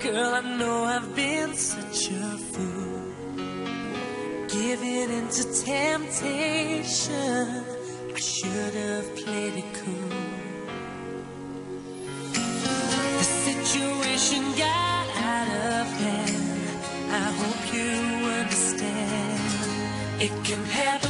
Girl, I know I've been such a fool, giving into temptation. I should have played it cool. The situation got out of hand. I hope you understand. It can happen.